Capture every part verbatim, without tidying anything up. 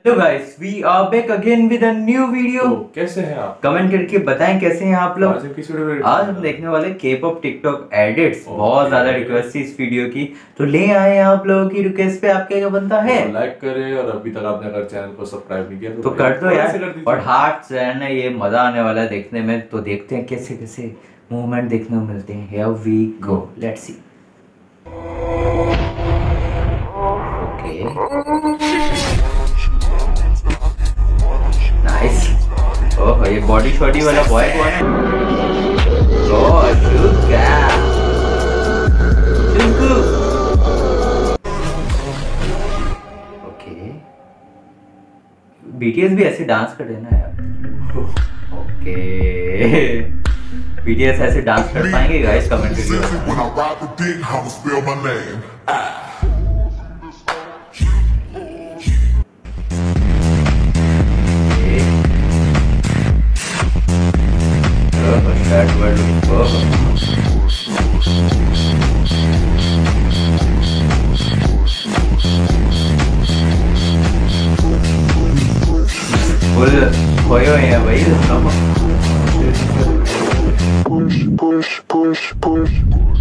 Hello guys, we are back again with a new video. कैसे हैं आप? Comment करके बताएं कैसे हैं आप लोग। आज हम किस वीडियो में आज हम देखने वाले K-pop टिकटॉक एडिट्स। बहुत ज्यादा रिक्वेस्ट थी इस वीडियो की, तो ले आए हैं आप लोगों की रिक्वेस्ट पे। आपके क्या बनता है? तो लाइक करें, और अभी तक आपने अगर चैनल को सब्सक्राइब नहीं किया तो, तो कर दो यार, और हार्ट से है ना, ये मजा आने वाला है देखने में। तो देखते हैं कैसे कैसे मूवमेंट देखने को मिलते हैं। Here we go, let's see. Nice. Oh, ये बॉडी शॉडी वाला बॉय कौन है? ओह, शुका शुकू। ओके, बीटीएस भी ऐसे डांस कर देना यार। ओके, बीटीएस ऐसे डांस कर पाएंगे गाइस? कमेंट करिए। That word looks perfect. Full खोए हुए हैं भाई दोनों। Push, push, push, push.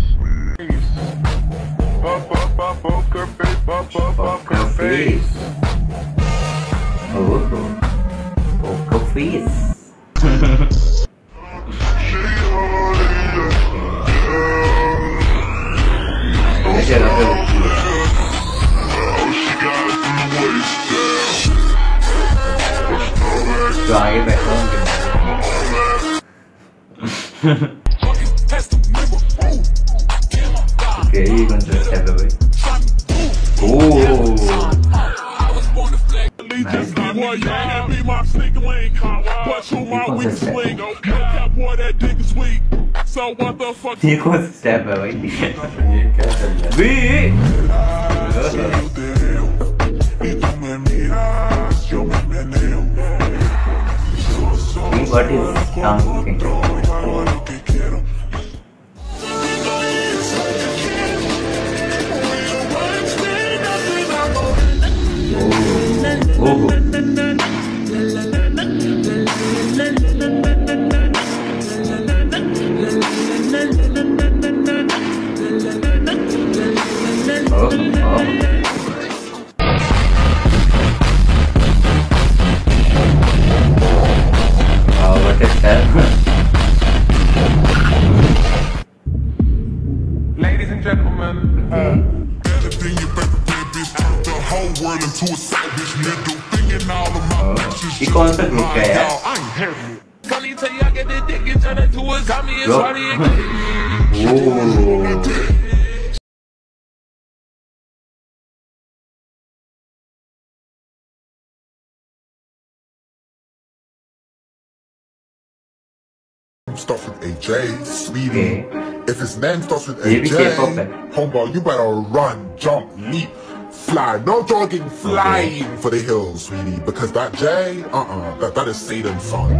Poker face. Oh, poker face. तो आगे बैठा हूँ। ओके, ये कौन सा स्टेप है भाई? Oh, nice. ये कौन सा स्टेप है भाई? ये क्या चल रहा है? What is something? Oh, oh. Ladies and gentlemen, ये कौन सा ग्रुप का है यार? Starts with A J, sweetie. Okay. If his name starts with ये A भी J, K-pop है। homeboy, you better run, jump, leap, fly. No jogging, flying Okay. for the hills, sweetie. Because that J, uh-uh, that, that is Satan's son.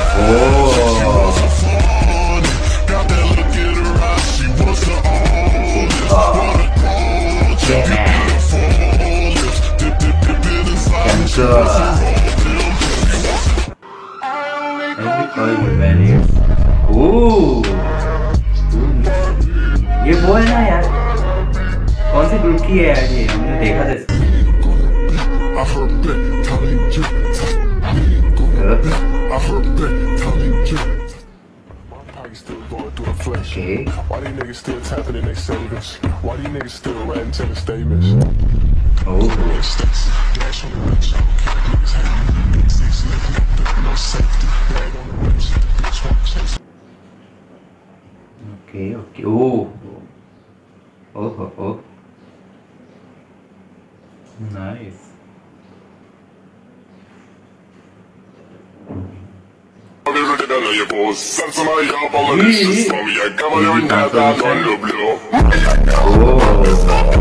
ये वो है ना यार, कौन से ग्रुप की है यार? ये हमने देखा था इसको। Okay. why these niggas still tapping in their savings? Why these niggas still writing ten statements? Oh. Okay, okay. Oh. Oh, oh, oh. Nice. Oh.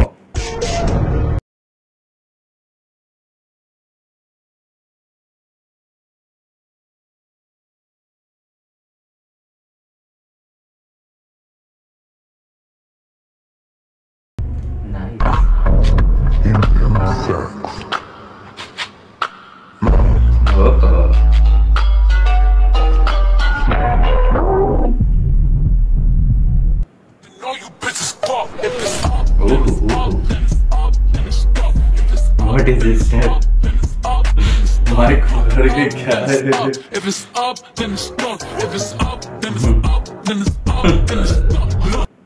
What is this step? Mic पकड़ के क्या है? If it's up, then it's stuck. If it's up, then it's up, then it's up, then it's up.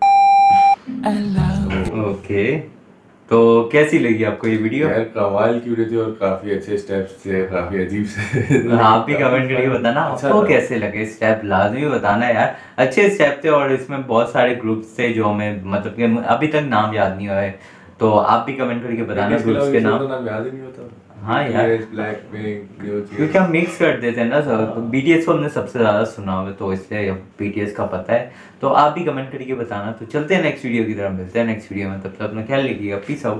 Okay, तो कैसी लगी आपको ये video? यार कमाल की वीडियो थी और काफी अच्छे स्टेप्स थे, काफी अजीब से। आप भी कमेंट करके बताना अच्छा आपको था। कैसे लगे स्टेप, लाजमी बताना यार। अच्छे स्टेप थे और इसमें बहुत सारे ग्रुप्स थे जो हमें मतलब कि अभी तक नाम याद नहीं हुआ है, तो आप भी कमेंट करके बताना ग्रुप्स के नाम। नाम याद ही नहीं होता। हाँ यार, ब्लैकपिंक, क्योंकि हम मिक्स कर देते हैं ना सर, तो बीटीएस को हमने सबसे ज्यादा सुना हुआ है तो इसलिए बीटीएस का पता है। तो आप भी कमेंट करके बताना। तो चलते हैं नेक्स्ट वीडियो की तरफ, मिलते हैं नेक्स्ट वीडियो में, तब तक अपना ख्याल रखिएगा। Peace out.